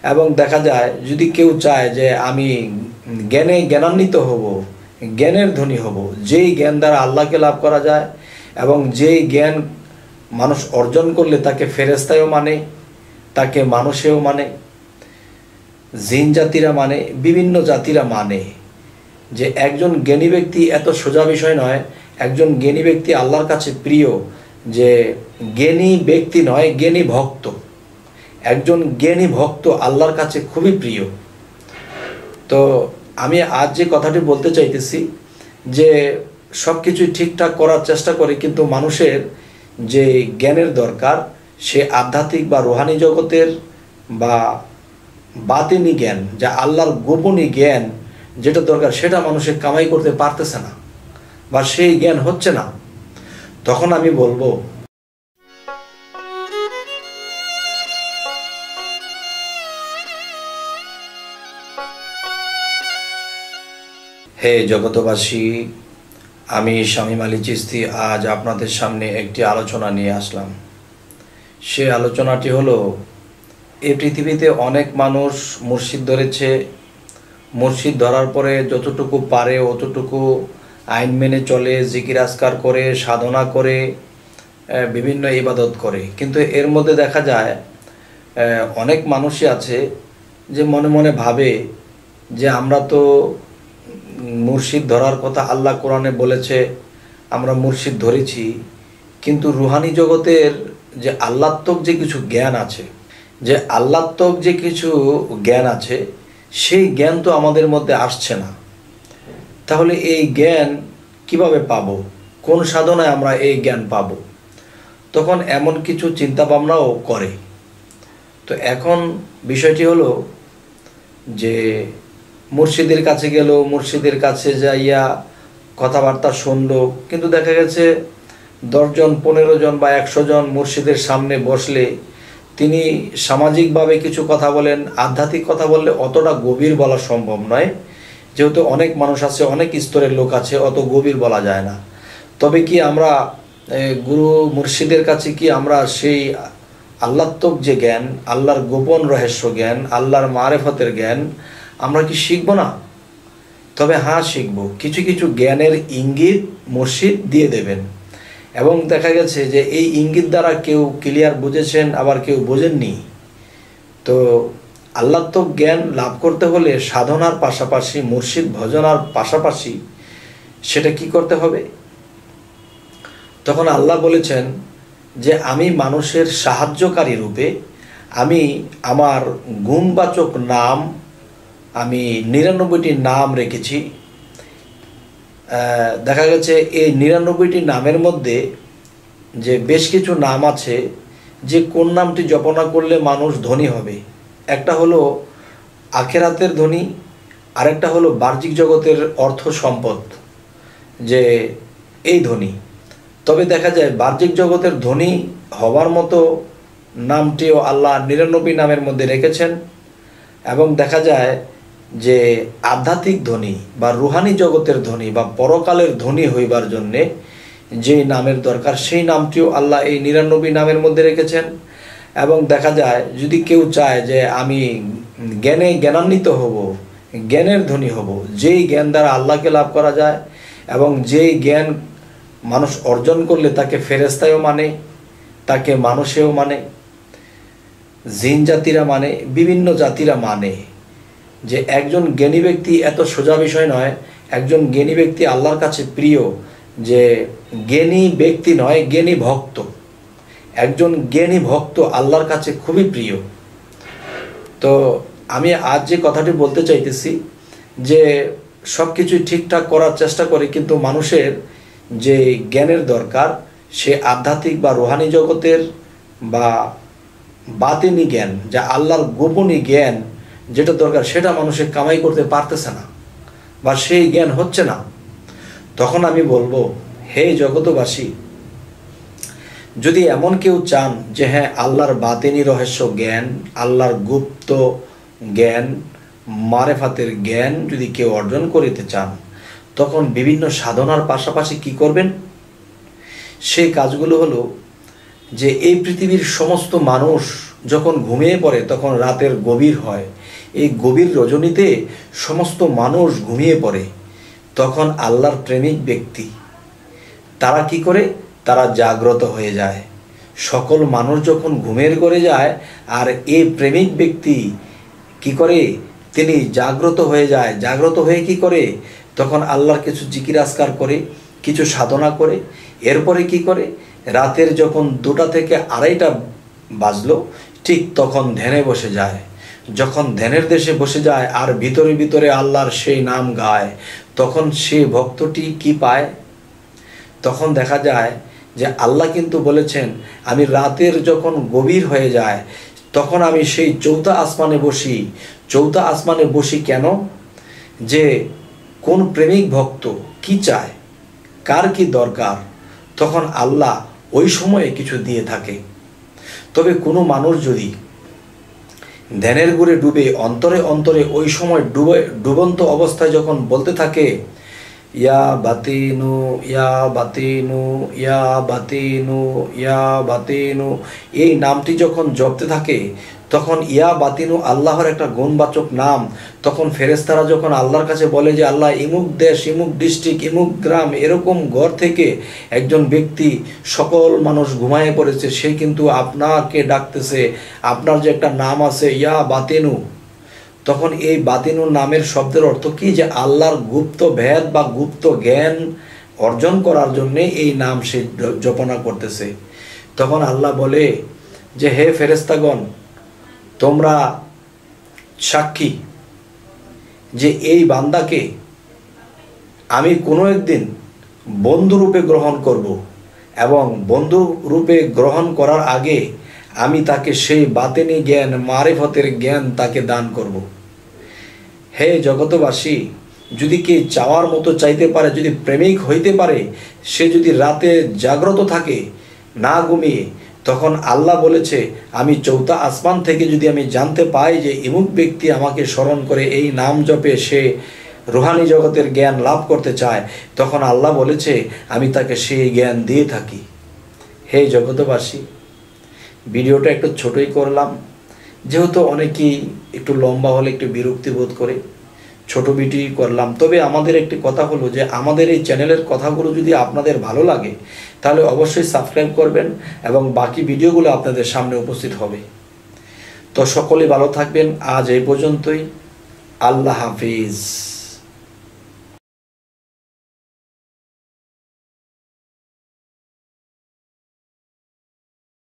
এবং দেখা যায় যদি কেউ চায় যে আমি জ্ঞানে জ্ঞানান্বিত হব, জ্ঞানের ধনী হব, যেই জ্ঞান দ্বারা আল্লাহকে লাভ করা যায় এবং যেই জ্ঞান মানুষ অর্জন করলে তাকে ফেরেশতায়ও মানে, তাকে মানুষেও মানে, জিন জাতিরা মানে, বিভিন্ন জাতিরা মানে। যে একজন জ্ঞানী ব্যক্তি এত সোজা বিষয় নয়। একজন জ্ঞানী ব্যক্তি আল্লাহর কাছে প্রিয়, যে জ্ঞানী ব্যক্তি নয়, জ্ঞানী ভক্ত। একজন জ্ঞানী ভক্ত আল্লাহর কাছে খুবই প্রিয়। তো আমি আজ যে কথাটি বলতে চাইতেছি যে সব কিছুই ঠিকঠাক করার চেষ্টা করি, কিন্তু মানুষের যে জ্ঞানের দরকার সে আধ্যাত্মিক বা রুহানি জগতের বা বাতিনি জ্ঞান, যা আল্লাহর গোপনী জ্ঞান যেটা দরকার সেটা মানুষের কামাই করতে পারতেছে না বা সেই জ্ঞান হচ্ছে না। তখন আমি বলবো, হে জগতবাসী, আমি শামীম আলী চিশতি আজ আপনাদের সামনে একটি আলোচনা নিয়ে আসলাম। সে আলোচনাটি হলো, এই পৃথিবীতে অনেক মানুষ মুর্শিদ ধরেছে, মুর্শিদ ধরার পরে যতটুকু পারে অতটুকু আইন মেনে চলে, জিকির আজকার করে, সাধনা করে, বিভিন্ন ইবাদত করে। কিন্তু এর মধ্যে দেখা যায় অনেক মানুষই আছে যে মনে মনে ভাবে যে আমরা তো মুর্শিদ ধরার কথা আল্লাহ কোরআনে বলেছে, আমরা মুর্শিদ ধরেছি, কিন্তু রুহানি জগতের যে আল্লাত্মক যে কিছু জ্ঞান আছে, যে আল্লাত্মক যে কিছু জ্ঞান আছে, সেই জ্ঞান তো আমাদের মধ্যে আসছে না। তাহলে এই জ্ঞান কিভাবে পাবো? কোন সাধনায় আমরা এই জ্ঞান পাবো? তখন এমন কিছু চিন্তা ভাবনাও করে। তো এখন বিষয়টি হলো যে মুর্শিদের কাছে গেল, মুর্শিদের কাছে যাইয়া কথাবার্তা শুনলো, কিন্তু দেখা গেছে 10 জন 15 জন বা 100 জন মুর্শিদের সামনে বসলে তিনি সামাজিকভাবে কিছু কথা বলেন, আধ্যাত্মিক কথা বললে অতটা গভীর বলা সম্ভব নয়, যেহেতু অনেক মানুষ আছে, অনেক স্তরের লোক আছে, অত গভীর বলা যায় না। তবে কি আমরা গুরু মুর্শিদের কাছে কি আমরা সেই আল্লাত্মক যে জ্ঞান, আল্লাহর গোপন রহস্য জ্ঞান, আল্লাহর মারেফতের জ্ঞান আমরা কি শিখব না? তবে হ্যাঁ, শিখব। কিছু কিছু জ্ঞানের ইঙ্গিত মুর্শিদ দিয়ে দেবেন, এবং দেখা গেছে যে এই ইঙ্গিত দ্বারা কেউ ক্লিয়ার বুঝেছেন, আবার কেউ বোঝেননি। তো আল্লাত্মক জ্ঞান লাভ করতে হলে সাধনার পাশাপাশি, মুর্শিদ ভজনার পাশাপাশি সেটা কি করতে হবে? তখন আল্লাহ বলেছেন যে আমি মানুষের সাহায্যকারী রূপে আমি আমার গুণবাচক নাম, আমি 99টি নাম রেখেছি। দেখা গেছে এই 99টি নামের মধ্যে যে বেশ কিছু নাম আছে যে কোন নামটি জপনা করলে মানুষ ধনী হবে। একটা হলো আখেরাতের ধনী, আরেকটা হলো বাহ্যিক জগতের অর্থ সম্পদ, যে এই ধনী। তবে দেখা যায় বাহ্যিক জগতের ধনী হওয়ার মতো নামটিও আল্লাহ 99 নামের মধ্যে রেখেছেন। এবং দেখা যায় যে আধ্যাত্মিক ধনী বা রুহানি জগতের ধনী বা পরকালের ধনী হইবার জন্যে যে নামের দরকার সেই নামটিও আল্লাহ এই 99 নামের মধ্যে রেখেছেন। এবং দেখা যায় যদি কেউ চায় যে আমি জ্ঞানে জ্ঞানান্বিত হব, জ্ঞানের ধনী হব, যেই জ্ঞান দ্বারা আল্লাহকে লাভ করা যায় এবং যেই জ্ঞান মানুষ অর্জন করলে তাকে ফেরেশতায়ও মানে, তাকে মানুষেও মানে, জিন জাতিরা মানে, বিভিন্ন জাতিরা মানে। যে একজন জ্ঞানী ব্যক্তি এত সোজা বিষয় নয়। একজন জ্ঞানী ব্যক্তি আল্লাহর কাছে প্রিয়, যে জ্ঞানী ব্যক্তি নয়, জ্ঞানী ভক্ত। একজন জ্ঞানী ভক্ত আল্লাহর কাছে খুবই প্রিয়। তো আমি আজ যে কথাটি বলতে চাইতেছি যে সব কিছুই ঠিকঠাক করার চেষ্টা করি, কিন্তু মানুষের যে জ্ঞানের দরকার সে আধ্যাত্মিক বা রুহানি জগতের বা বাতিনি জ্ঞান, যা আল্লাহর গোপনী জ্ঞান যেটা দরকার সেটা মানুষের কামাই করতে পারতেছে না বা সেই জ্ঞান হচ্ছে না। তখন আমি বলবো, হে জগতবাসী, যদি এমন কেউ চান যে হ্যাঁ আল্লাহর বাতিনি রহস্য জ্ঞান, আল্লাহর গুপ্ত জ্ঞান, মারেফাতের জ্ঞান যদি কেউ অর্জন করিতে চান, তখন বিভিন্ন সাধনার পাশাপাশি কি করবেন? সেই কাজগুলো হলো যে এই পৃথিবীর সমস্ত মানুষ যখন ঘুমিয়ে পড়ে তখন রাতের গভীর হয়। এই গভীর রজনীতে সমস্ত মানুষ ঘুমিয়ে পড়ে। তখন আল্লাহর প্রেমিক ব্যক্তি তারা কি করে? তারা জাগ্রত হয়ে যায়। সকল মানুষ যখন ঘুমের ঘরে যায় আর এই প্রেমিক ব্যক্তি কি করে? তিনি জাগ্রত হয়ে যায়। জাগ্রত হয়ে কি করে? তখন আল্লাহর কিছু জিকির আজকার করে, কিছু সাধনা করে। এরপরে কি করে? রাতের যখন 2টা থেকে 2:30 বাজলো, ঠিক তখন ধ্যানে বসে যায়। যখন ধ্যানের দেশে বসে যায় আর ভিতরে ভিতরে আল্লাহর সেই নাম গায়, তখন সে ভক্তটি কি পায়? তখন দেখা যায় যে আল্লাহ কিন্তু বলেছেন, আমি রাতের যখন গভীর হয়ে যায় তখন আমি সেই 4থা আসমানে বসি। 4থা আসমানে বসি কেন? যে কোন প্রেমিক ভক্ত কি চায়, কার কি দরকার, তখন আল্লাহ ওই সময়ে কিছু দিয়ে থাকে। তবে কোনো মানুষ যদি ধ্যানের ঘরে ডুবে অন্তরে অন্তরে ওই সময় ডুবন্ত অবস্থায় যখন বলতে থাকে, ইয়া বাতিনু ইয়া বাতিনু ইয়া বাতিনু ইয়া বাতিনু, এই নামটি যখন জপতে থাকে, তখন ইয়া বাতিনু আল্লাহর একটা গুণবাচক নাম। তখন ফেরেশতারা যখন আল্লাহর কাছে বলে যে আল্লাহ, ইমুক দেশ, ইমুক ডিস্ট্রিক্ট, ইমুক গ্রাম, এরকম ঘর থেকে একজন ব্যক্তি, সকল মানুষ ঘুমায়ে পড়েছে, সে কিন্তু আপনাকে ডাকতেছে, আপনার যে একটা নাম আছে ইয়া বাতিনু। তখন এই বাতিনুর নামের শব্দের অর্থ কি? যে আল্লাহর গুপ্ত ভেদ বা গুপ্ত জ্ঞান অর্জন করার জন্য এই নাম সে জপনা করতেছে। তখন আল্লাহ বলে যে হে ফেরেশতাগণ, তোমরা সাক্ষী যে এই বান্দাকে আমি কোনো একদিন বন্ধুরূপে গ্রহণ করব, এবং বন্ধুরূপে গ্রহণ করার আগে আমি তাকে সেই বাতেনি জ্ঞান, মারিফতের জ্ঞান তাকে দান করব। হে জগতবাসী, যদি কে চাওয়ার মতো চাইতে পারে, যদি প্রেমিক হইতে পারে, সে যদি রাতে জাগ্রত থাকে না ঘুমিয়ে, তখন আল্লাহ বলেছে আমি 4থা আসমান থেকে যদি আমি জানতে পাই যে ইমুক ব্যক্তি আমাকে স্মরণ করে এই নাম জপে সে রুহানি জগতের জ্ঞান লাভ করতে চায়, তখন আল্লাহ বলেছে আমি তাকে সেই জ্ঞান দিয়ে থাকি। হে জগতবাসী, ভিডিওটা একটু ছোটই করলাম, যেহেতু অনেকেই একটু লম্বা হলে একটু বিরক্তি বোধ করে, ছোট ভিডিও করলাম। তবে আমাদের একটি কথা হলো যে আমাদের এই চ্যানেলের কথাগুলো যদি আপনাদের ভালো লাগে তাহলে অবশ্যই সাবস্ক্রাইব করবেন এবং বাকি ভিডিওগুলো আপনাদের সামনে উপস্থিত হবে। তো সকলে ভালো থাকবেন। আজ এই পর্যন্তই। আল্লাহ হাফিজ।